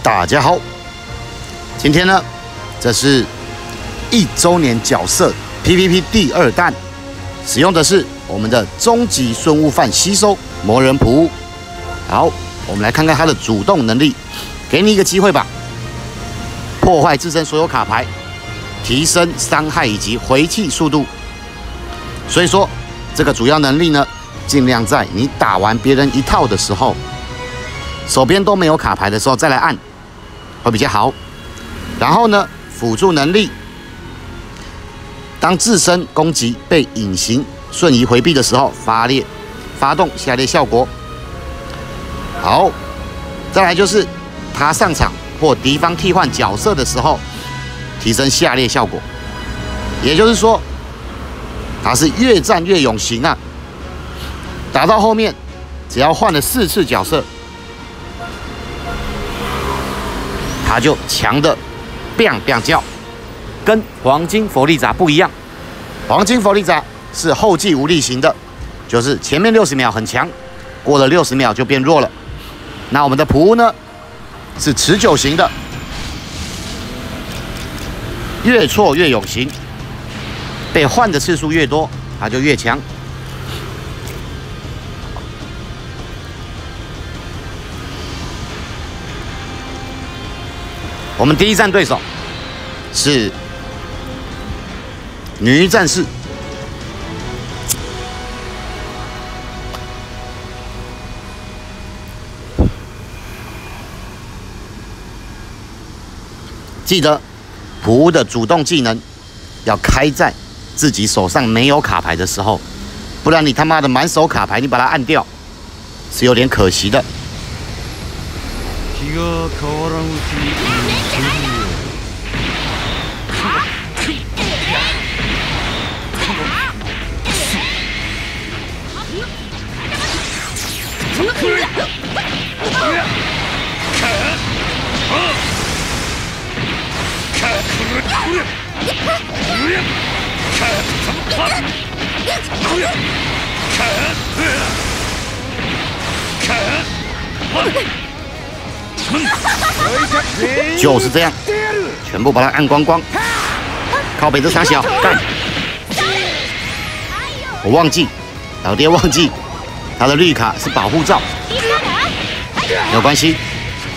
大家好，今天呢，这是1周年角色 PVP 第2弹，使用的是我们的终极孙悟饭吸收魔人普。好，我们来看看他的主动能力，给你一个机会吧。破坏自身所有卡牌，提升伤害以及回气速度。所以说，这个主要能力呢，尽量在你打完别人一套的时候，手边都没有卡牌的时候再来按，会比较好。然后呢，辅助能力，当自身攻击被隐形瞬移回避的时候，发动下列效果。好，再来就是他上场或敌方替换角色的时候，提升下列效果。也就是说，他是越战越有型啊！打到后面，只要换了4次角色，他就强的 biang biang 叫，跟黄金佛利扎不一样。黄金佛利扎是后继无力型的，就是前面60秒很强，过了60秒就变弱了。那我们的普乌呢，是持久型的，越挫越有型，被换的次数越多，它就越强。我们第一站对手是女战士，记得普乌的主动技能要开在自己手上没有卡牌的时候，不然你他妈的满手卡牌，你把它按掉是有点可惜的。就是这样，全部把它按光光。靠北这傻小干！我忘记，老爹忘记，他的绿卡是保护罩，没有关系。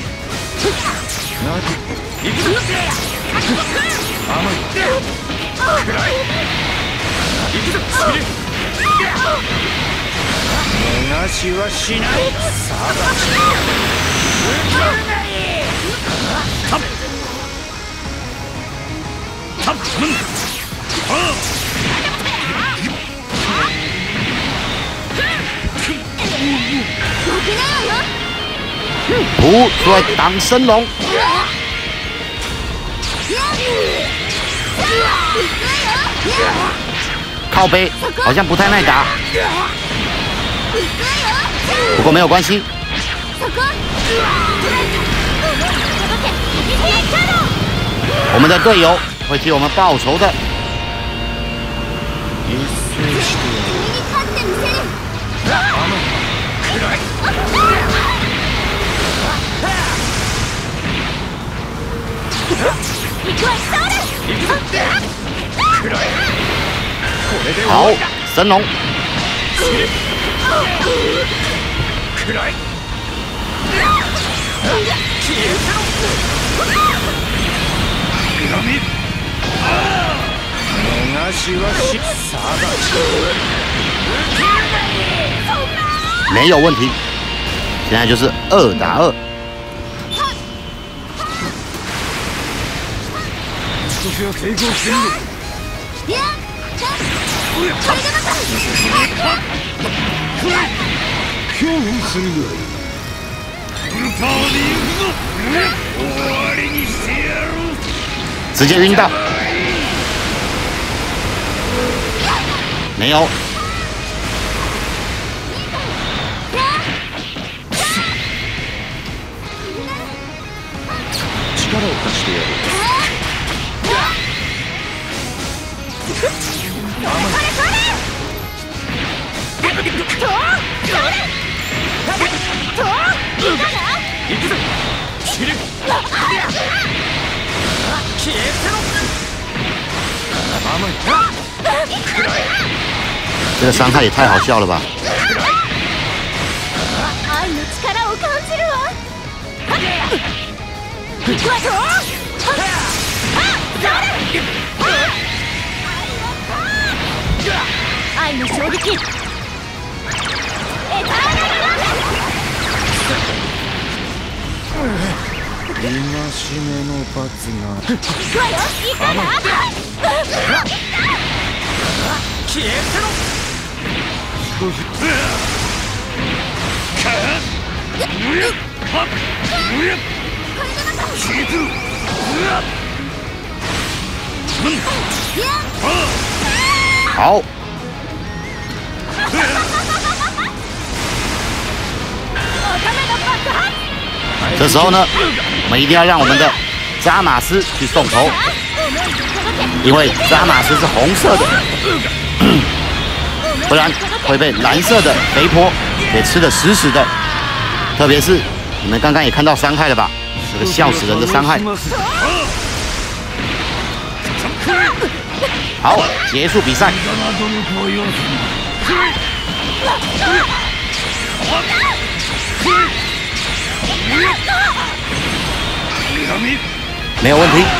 普出来挡神龙，靠背好像不太耐打，不过没有关系。我们的队友会替我们报仇的。好，神龙。没有问题，现在就是2打2。直接晕到，没有。 这个伤害也太好笑了吧！ 愛の力を感じるわ。愛の衝撃。 戒めの罰が。 行くわよ。いかな。 消えてろ。少し。 好。这时候呢，我们一定要让我们的扎马斯去送头，因为扎马斯是红色的，不然会被蓝色的肥婆给吃得死死的。特别是你们刚刚也看到伤害了吧？这个笑死人的伤害。好，结束比赛。没有问题。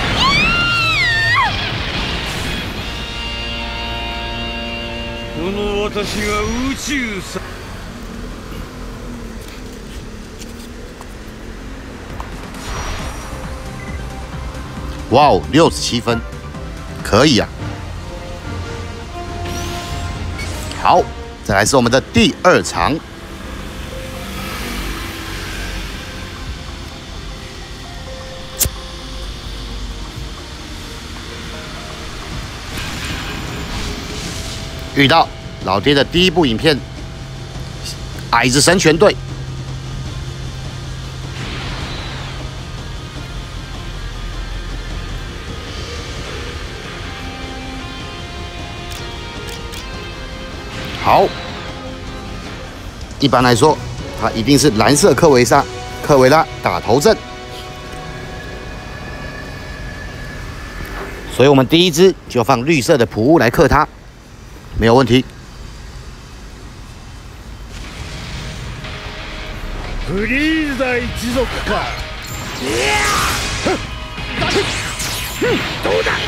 この私が宇宙さ。 哇哦，67分，可以啊。好，再来是我们的第2场。遇到老爹的第一部影片，矮子神拳队。好，一般来说，它一定是蓝色科维拉打头阵，所以我们第一支就放绿色的普乌来克它。没有问题。 フリーザ一族か。どうだ。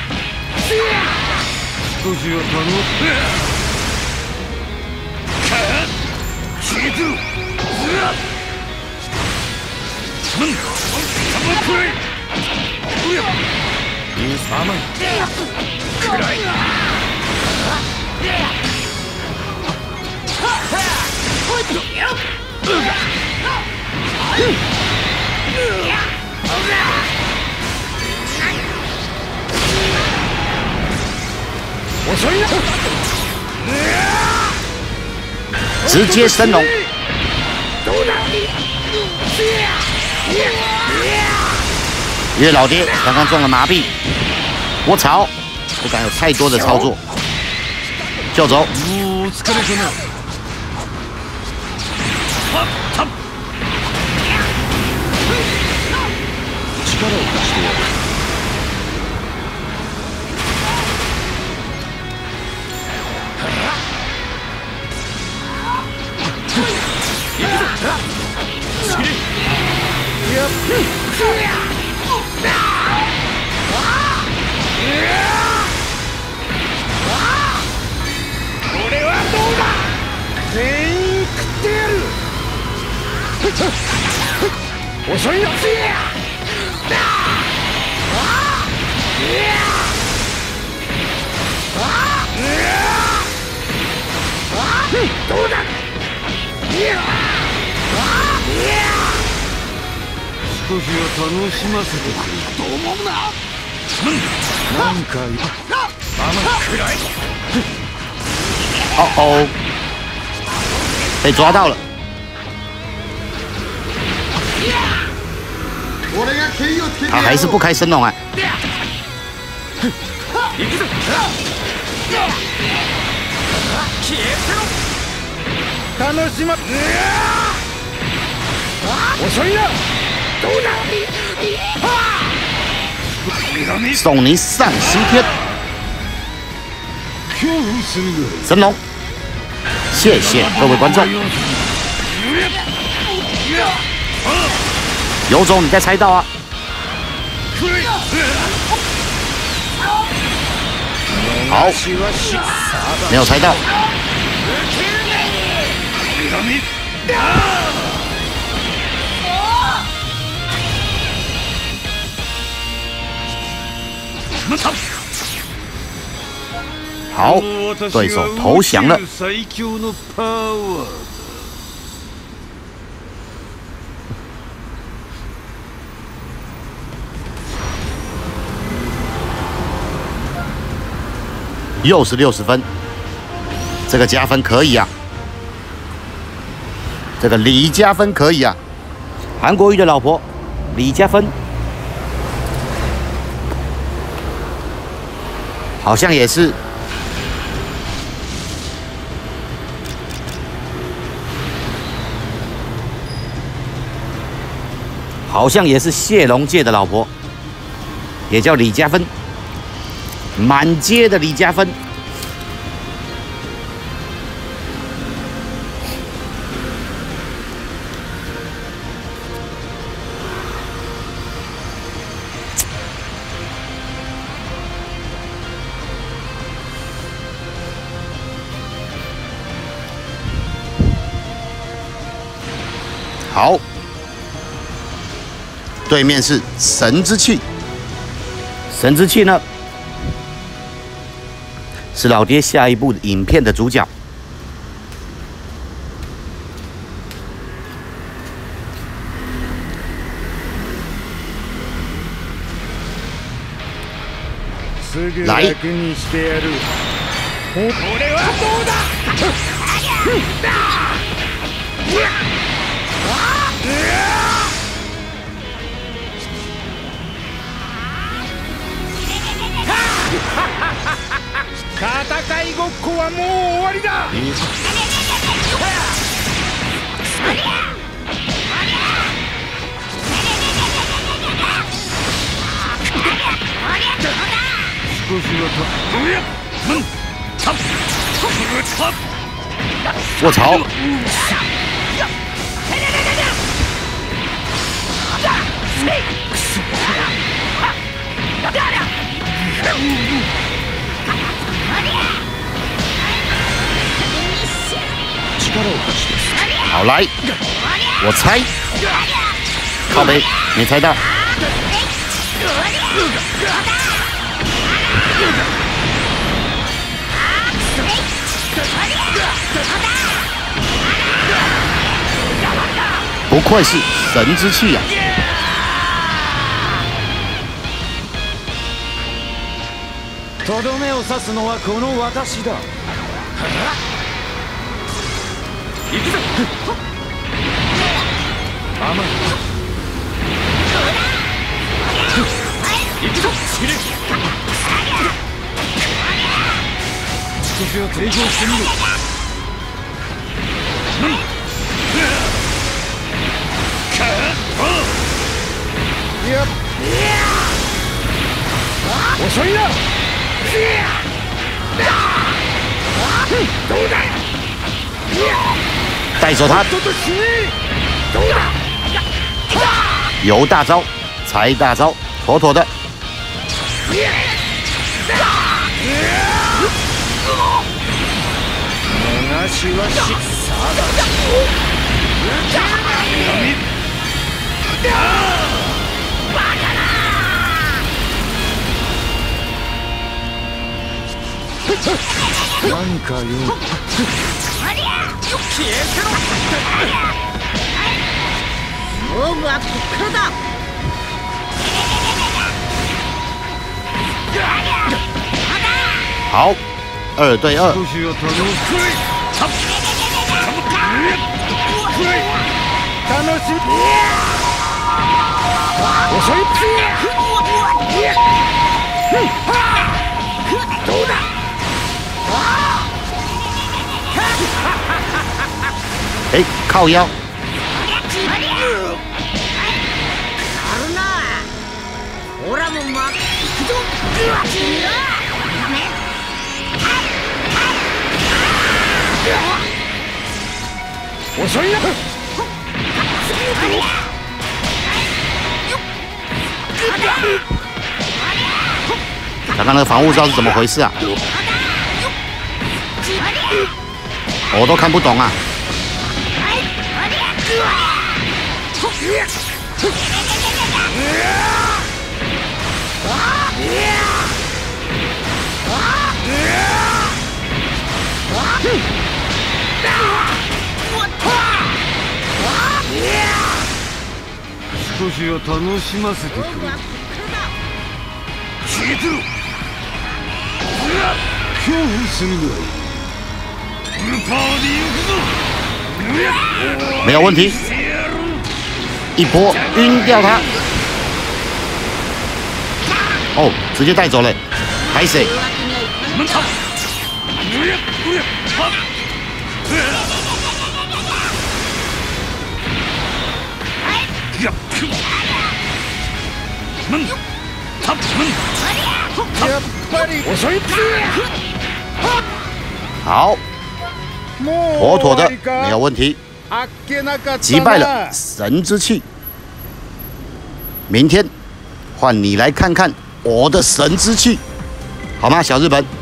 少しは頼む。傷。寒い。暗い。 直接升龙。因为老爹刚刚中了麻痹，我操，不敢有太多的操作，就走。 力を貸してやる。これはどうだ。全員食ってやる。遅いな。どうだ。少しは楽しませてくれ。どう思うな。なんか暗い。 哦哦，被抓到了。他还是不开升龙啊。 楽しま。遅いな。 送你上西天。神龙，谢谢各位观众。有种你再猜到啊！好，没有猜到。好，对手投降了。又是60分，这个加分可以啊，这个李加分可以啊。韩国瑜的老婆李加分，好像也是。好像也是谢龙介的老婆，也叫李加分。满街的李加分，好，对面是神之气，神之气呢？是老爹下一部影片的主角。来， 戦いごっこはもう終わりだ。 卧槽！好来，我猜，靠北，没猜到。不愧是神之气呀！ とどめを刺すのはこの私だ。行くぞ。甘い。行くぞ。少しは抵抗してみろ。遅いな。どうだ。 带走他，有大招，才大招，妥妥的。 なんかよ。消えてろ。勝負はこっからだ。 好，2对2。 楽しみ。遅い。どうだ。 哎，靠腰， 遅いな。 刚刚那个防护罩是怎么回事啊？我都看不懂啊！ 少しは楽しませてくれ。消えてろ。恐怖するな。ウルパーで行くぞ。 没有问题，一波晕掉他。哦，直接带走了，拍谁？好，妥妥的，没有问题。击败了神之气。明天换你来看看我的神之气，好吗，小日本？